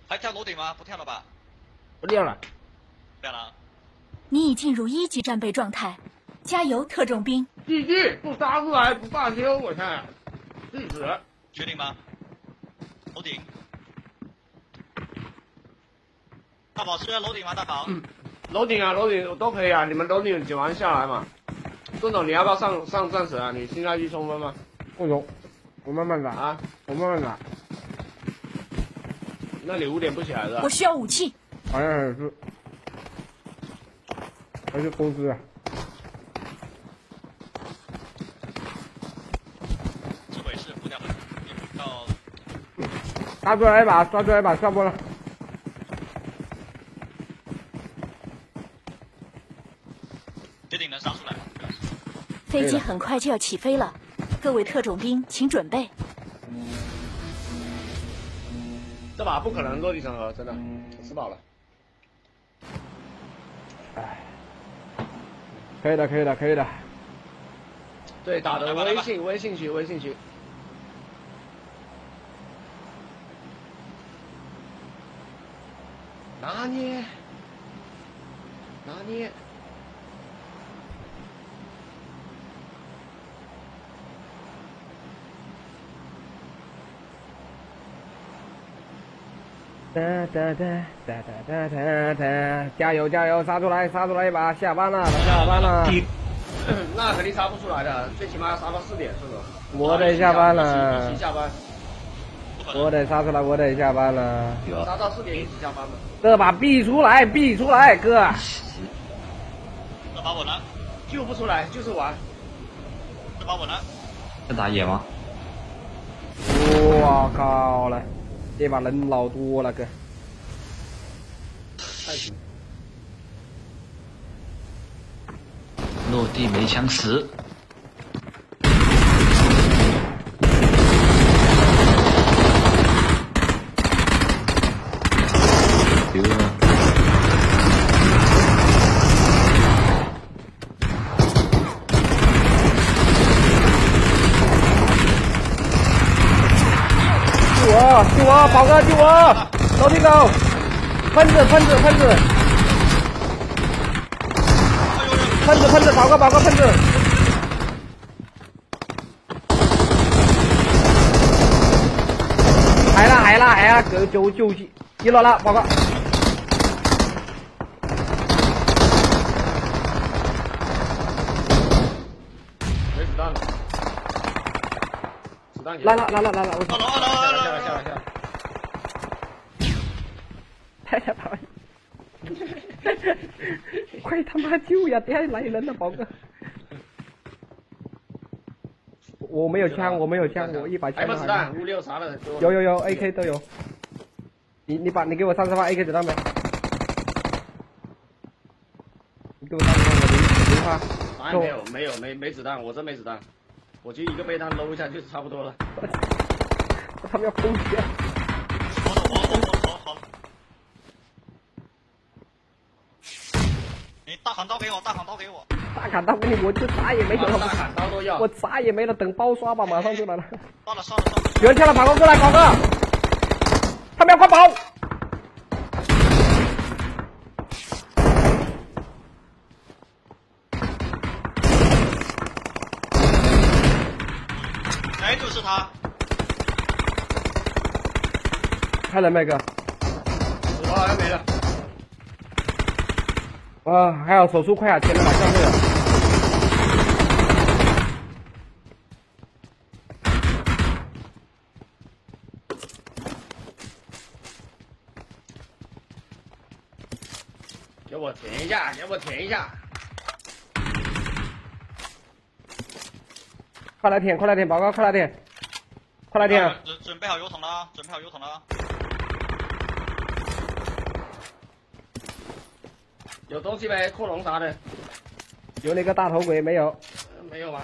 还跳楼顶吗？不跳了吧？ 不跳了。 跳了。 你已进入1级战备状态，加油，特种兵！ 继续，不杀出来不罢休，我看，气死了。 确定吗？楼顶。大宝是要楼顶吗？大宝。 楼顶啊，楼顶都可以啊，你们楼顶捡完下来嘛。郑总，你要不要上战神啊？你现在去冲锋吗？ 不用，我慢慢打啊， 我慢慢打。 那你5点不起来的？ 我需要武器。 好像还是公司啊。 这回是不掉分，也到。 刷出来一把，刷出来一把，刷波了。 确定能杀出来。 飞机很快就要起飞了，各位特种兵请准备。 这把不可能落地成盒，真的，吃饱了。 哎，可以的，可以的，可以的。 对，打的微信区。拿捏。 加油加油，杀出来一把，下班了。 那肯定杀不出来的，最起码要杀到4点，是不是？ 我得下班了。 一起下班。 我得杀出来，我得下班了。 杀到4点一起下班了。 这把必出来，哥。 这把我呢？ 救不出来，就是玩。 这把我呢？ 要打野吗？ 我靠了，这把人老多了，哥。 太行。 落地没枪死。丢了。 救我，宝哥救我！楼梯口，喷子，宝哥喷子。来了，救击落了，宝哥。 没子弹了。子弹来了， 二楼。 下来。 太下跑！快他妈救呀！等下来人了，宝哥。我没有枪，我一把枪。 还有子弹，56啥的。 有 AK 都有。你给我30发 AK 子弹没？你给我30发，我零发。 没子弹，我真没子弹，我就一个备弹搂一下就差不多了。 他们要攻击啊！ 好。你大砍刀给我。 大砍刀给你，我就啥也没有了。 大砍刀都要。 我啥也没了，等包刷吧，马上就来了。 杀了。 有人跳了，跑过来，宝哥！他们要快跑！ 哎，就是他。 还能没哥？ 我好像没了。 还有手速快啊，前面马上会有。 给我舔一下。 快来舔，宝哥，快来舔！ 准备好油桶了。 有东西没？扩容啥的？ 有那个大头鬼没有？ 没有吧？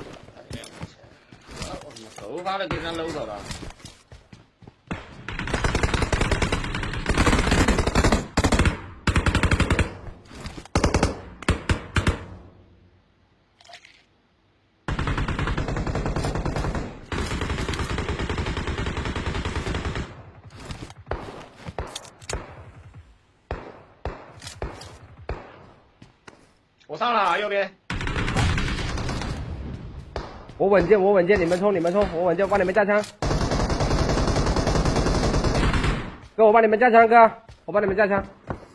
头发都给人家搂走了。 我上了，右边。 我稳健，我稳健，你们冲，你们冲，我稳健，我帮你们加枪。哥，我帮你们加枪，哥，我帮你们加枪。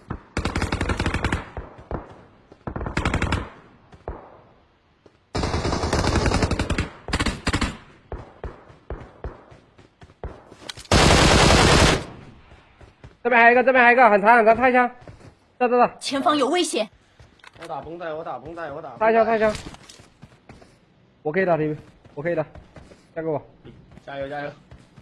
这边还有一个，这边还有一个，很长很长，太枪。这， 前方有危险！ 我打绷带，我打绷带，我打。 太枪，太枪。我可以打你，我可以的，交给我。 加油加油！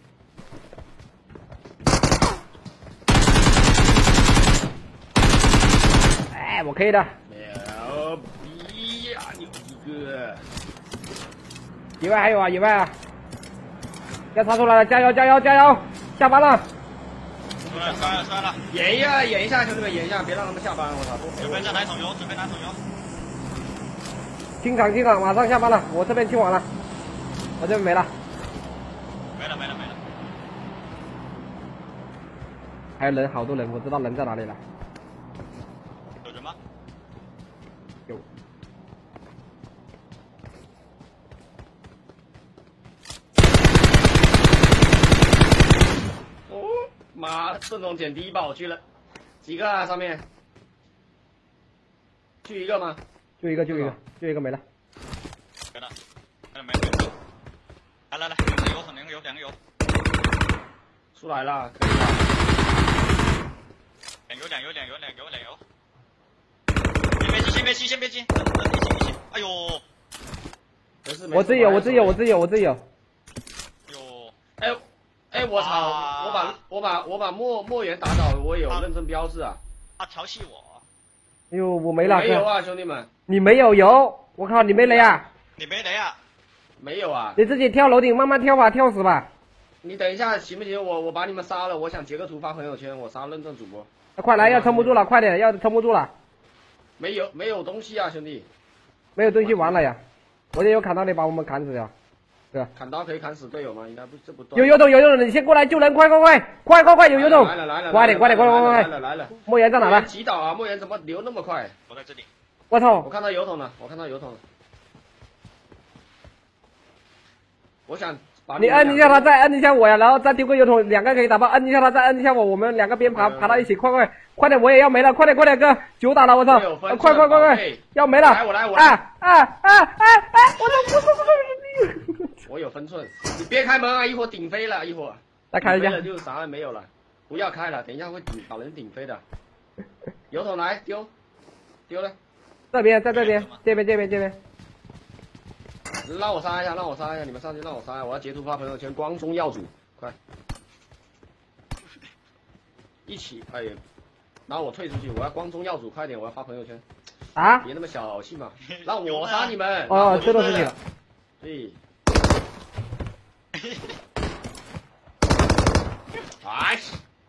哎，我可以的。 牛逼呀，牛逼哥！ 野外还有啊，野外啊！要插出来了，加油加油加油！下班了。 出来了！ 演一下，兄弟们，演一下，别让他们下班，我操！ 准备再来桶油，准备来桶油。 清场，马上下班了，我这边清完了，我这边没了。 没了。 还有人，好多人，我知道人在哪里了。 有人吗？ 有。 哦，妈，郑总捡第一把我去了，几个啊？上面？去一个吗？ 就一个没了。 没了。来，两个油。 出来了，可以了。 两油。先别急。哎呦！ 我自己有。 哎，我操！我把墨源打倒，我有认真标志啊。 他调戏我。 哎呦，我没了。 没有啊，兄弟们。 你没有油？我靠，你没雷啊？ 你没雷啊？ 没有啊。 你自己跳楼顶，慢慢跳吧，跳死吧。 你等一下行不行？我把你们杀了，我想截个图发朋友圈，我杀认证主播。 快来，要撑不住了，快点，要撑不住了。 没有东西啊，兄弟。 没有东西完了呀！我也有砍刀，你把我们砍死呀！对吧？ 砍刀可以砍死队友吗？应该不，这不对。 有油桶，你先过来救人，快！有油桶！ 来了！ 快点！ 来了！ 莫言在哪了？ 击倒啊！莫言怎么流那么快？ 我在这里。 我操！ 我看到油桶了。我想把你摁一下他，再摁一下我呀，然后再丢个油桶，两个可以打爆。摁一下他，再摁一下我们两个边爬到一起，快点！我也要没了，快点，哥，9打了，我操！快！要没了！ 我来！ 我我有分寸，你别开门啊！一会儿顶飞了， 再开一下， 就啥也没有了，不要开了，等一下会把人顶飞的。油桶来丢了， 这边，这边。 让我杀一下，你们上去让我杀一下，我要截图发朋友圈，光宗耀祖，快！一起，哎呀，然后我退出去，我要光宗耀祖，快点，我要发朋友圈。 啊！ 别那么小气嘛，让我杀你们。 哦，这都是你了。 对。哎。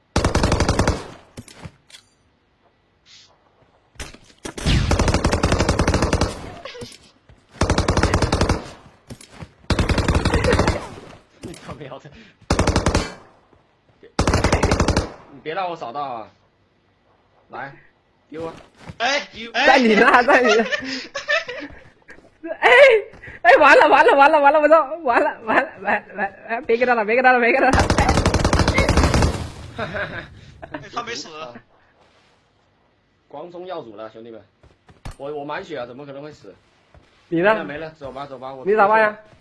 你他喵的！你别让我扫到啊！来，丢啊！ 在你那，哎，完了，我操，完了，别给他了。 他没死。 光宗耀祖了，兄弟们，我满血啊，怎么可能会死？ 你呢？ 没了，走吧， 你咋办呀？